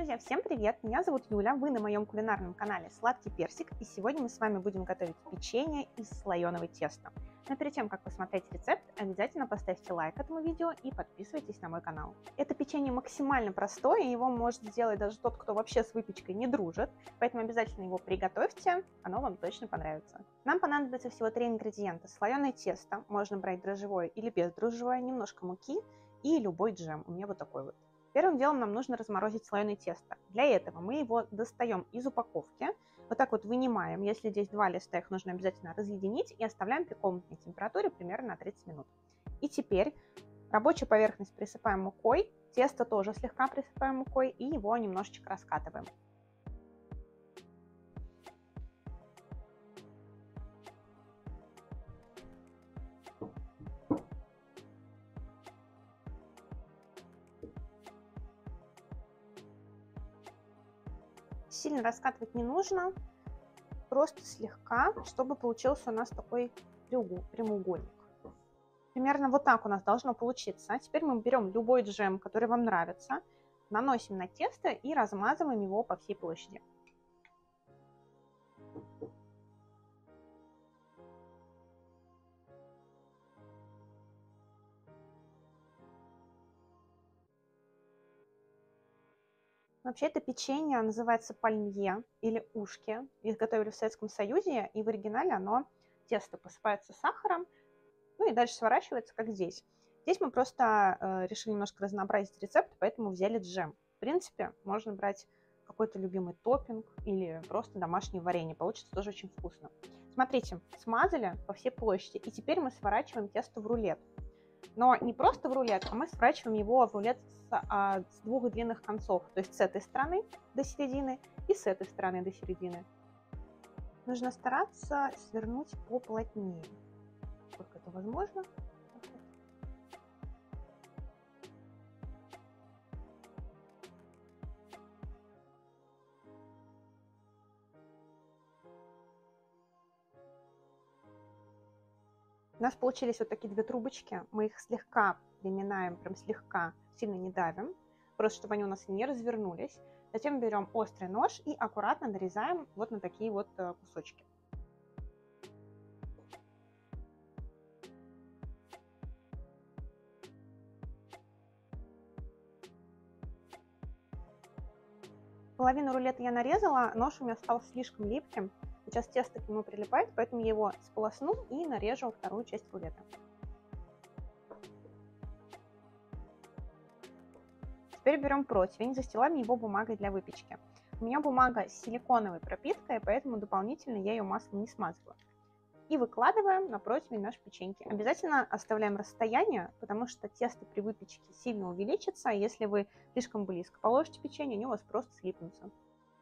Друзья, всем привет! Меня зовут Юля, вы на моем кулинарном канале Сладкий Персик, и сегодня мы с вами будем готовить печенье из слоеного теста. Но перед тем, как посмотреть рецепт, обязательно поставьте лайк этому видео и подписывайтесь на мой канал. Это печенье максимально простое, и его может сделать даже тот, кто вообще с выпечкой не дружит, поэтому обязательно его приготовьте, оно вам точно понравится. Нам понадобится всего 3 ингредиента. Слоеное тесто, можно брать дрожжевое или бездрожжевое, немножко муки и любой джем, у меня вот такой вот. Первым делом нам нужно разморозить слоеное тесто. Для этого мы его достаем из упаковки, вот так вот вынимаем. Если здесь 2 листа, их нужно обязательно разъединить и оставляем при комнатной температуре примерно на 30 минут. И теперь рабочую поверхность присыпаем мукой, тесто тоже слегка присыпаем мукой и его немножечко раскатываем. Сильно раскатывать не нужно, просто слегка, чтобы получился у нас такой прямоугольник. Примерно вот так у нас должно получиться. А теперь мы берем любой джем, который вам нравится, наносим на тесто и размазываем его по всей площади. Вообще это печенье называется пальмье или ушки. Их готовили в Советском Союзе, и в оригинале тесто посыпается сахаром, ну и дальше сворачивается, как здесь. Здесь мы просто решили немножко разнообразить рецепт, поэтому взяли джем. В принципе, можно брать какой-то любимый топпинг или просто домашнее варенье. Получится тоже очень вкусно. Смотрите, смазали по всей площади, и теперь мы сворачиваем тесто в рулет. Но не просто в рулет, а мы сворачиваем его в рулет с 2 длинных концов. То есть с этой стороны до середины и с этой стороны до середины. Нужно стараться свернуть поплотнее, сколько это возможно. У нас получились вот такие 2 трубочки. Мы их слегка приминаем, прям слегка, сильно не давим, просто чтобы они у нас не развернулись. Затем берем острый нож и аккуратно нарезаем вот на такие вот кусочки. Половину рулета я нарезала, нож у меня стал слишком липким. Сейчас тесто к нему прилипает, поэтому я его сполосну и нарежу вторую часть рулета. Теперь берем противень, застилаем его бумагой для выпечки. У меня бумага с силиконовой пропиткой, поэтому дополнительно я ее маслом не смазываю. И выкладываем на противень наши печеньки. Обязательно оставляем расстояние, потому что тесто при выпечке сильно увеличится. Если вы слишком близко положите печенье, они у вас просто слипнутся.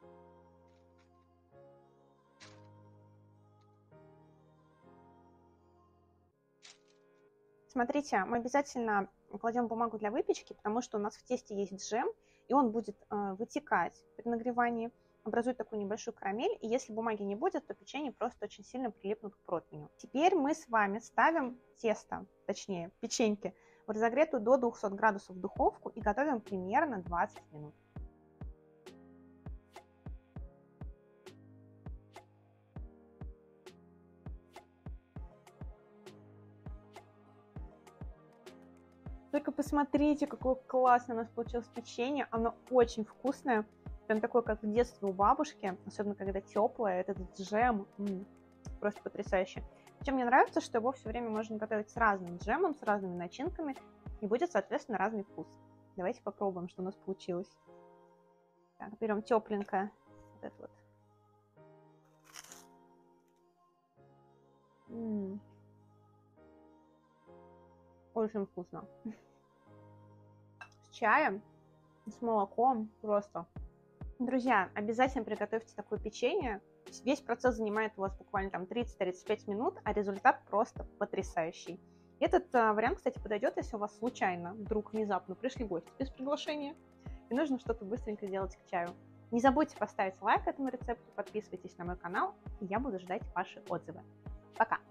Смотрите, мы обязательно кладем бумагу для выпечки, потому что у нас в тесте есть джем, и он будет вытекать при нагревании, образует такую небольшую карамель, и если бумаги не будет, то печенье просто очень сильно прилипнут к противню. Теперь мы с вами ставим тесто, точнее печеньки, в разогретую до 200 градусов духовку и готовим примерно 20 минут. Только посмотрите, какое классное у нас получилось печенье. Оно очень вкусное. Прям такое, как в детстве у бабушки. Особенно, когда теплое. Этот джем. Просто потрясающе. Чем мне нравится, что его все время можно готовить с разным джемом, с разными начинками. И будет, соответственно, разный вкус. Давайте попробуем, что у нас получилось. Так, берем тепленькое. Вот это вот. Очень вкусно. С чаем, с молоком просто. Друзья, обязательно приготовьте такое печенье. Весь процесс занимает у вас буквально там 30-35 минут, а результат просто потрясающий. Этот вариант, кстати, подойдет, если у вас случайно, вдруг внезапно пришли гости без приглашения, и нужно что-то быстренько сделать к чаю. Не забудьте поставить лайк этому рецепту, подписывайтесь на мой канал, и я буду ждать ваши отзывы. Пока!